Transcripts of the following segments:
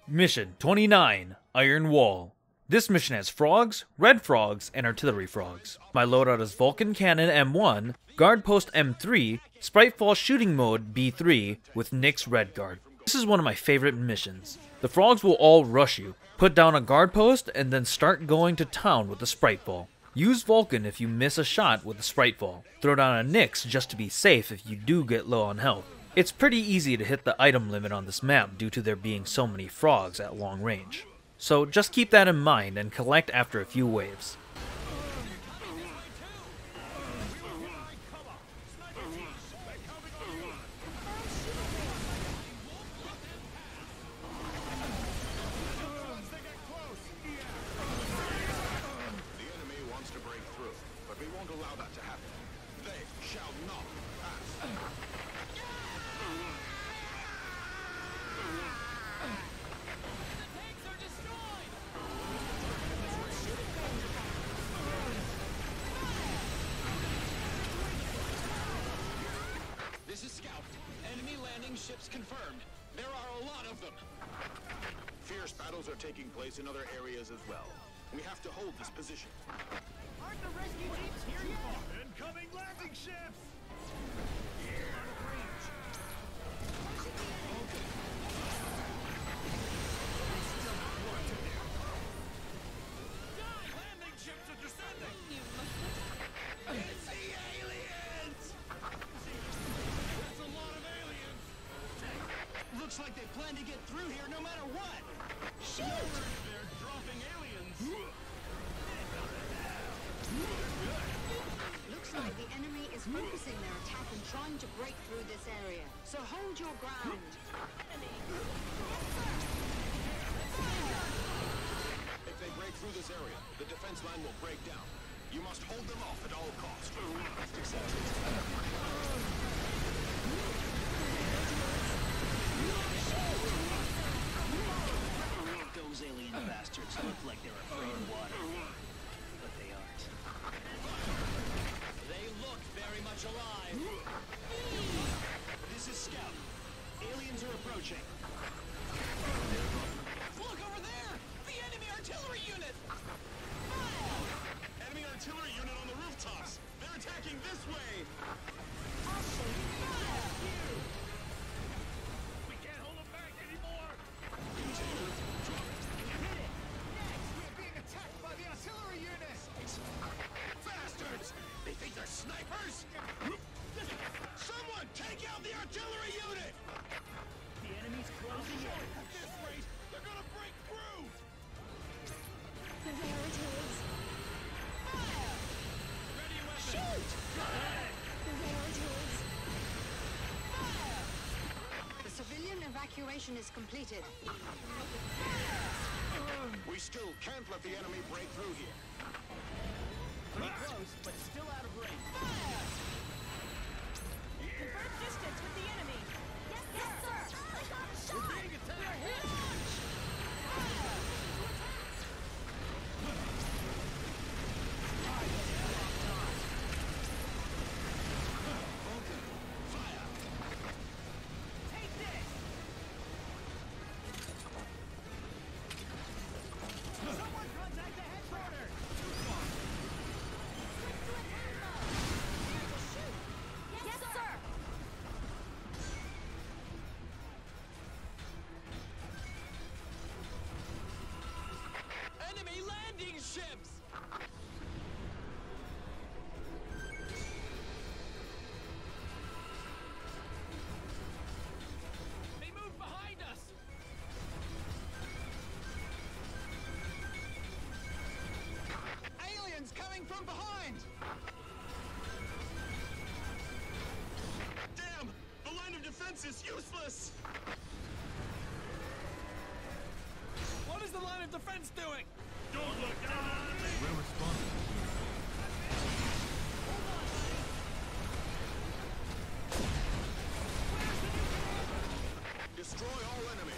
Mission 29, Iron Wall. This mission has frogs, red frogs, and artillery frogs. My loadout is Vulcan Cannon M1, Guard Post M3, Spritefall Shooting Mode B3 with Nix Red Guard. This is one of my favorite missions. The frogs will all rush you. Put down a guard post and then start going to town with the Spritefall. Use Vulcan if you miss a shot with the Spritefall. Throw down a Nix just to be safe if you do get low on health. It's pretty easy to hit the item limit on this map due to there being so many frogs at long range. So just keep that in mind and collect after a few waves. This is Scout. Enemy landing ships confirmed. There are a lot of them. Fierce battles are taking place in other areas as well. We have to hold this position. Aren't the rescue teams here yet? Incoming landing ships! Landing ships are descending! It's the aliens! That's a lot of aliens! Looks like they plan to get through here no matter what! Shoot! They're dropping aliens! Looks like the enemy is focusing their attack and trying to break through this area. So hold your ground. If they break through this area, the defense line will break down. You must hold them off at all costs. Those alien bastards look like they're afraid of water. But they aren't. They look very much alive. This is Scout. Aliens are approaching. Look over there! The enemy artillery unit! Enemy artillery unit on the rooftops! They're attacking this way! We can't hold them back anymore! We're being attacked by the artillery unit! Bastards! They think they're snipers? Someone take out the artillery unit! The enemy's closing in. At this rate, they're gonna break through! There it is. Ready weapon! Shoot! There it is. The civilian evacuation is completed. We still can't let the enemy break through here. Pretty close, but still out of range. Confirm distance with the enemy. Yes, sir. I got a shot. We're being attacked! Take this! Someone contact the headquarters! Yes, sir. Enemy landing ships! They moved behind us! Aliens coming from behind! Damn! The line of defense is useless! What is the line of defense doing? Don't look down! We're responding. Destroy all enemy!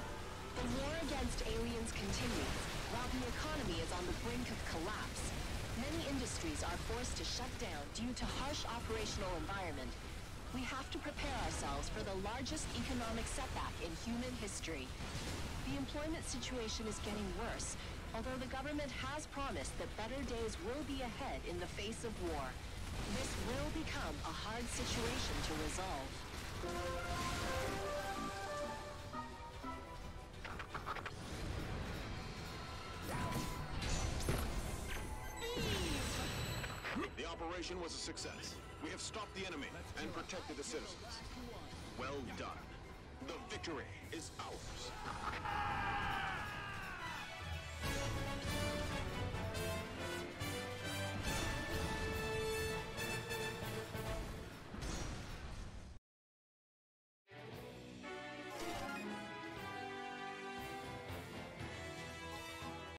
The war against aliens continues, while the economy is on the brink of collapse. Many industries are forced to shut down due to harsh operational environment. We have to prepare ourselves for the largest economic setback in human history. The employment situation is getting worse, although the government has promised that better days will be ahead in the face of war. This will become a hard situation to resolve. The operation was a success. We have stopped the enemy and protected the citizens. Well done. The victory is ours.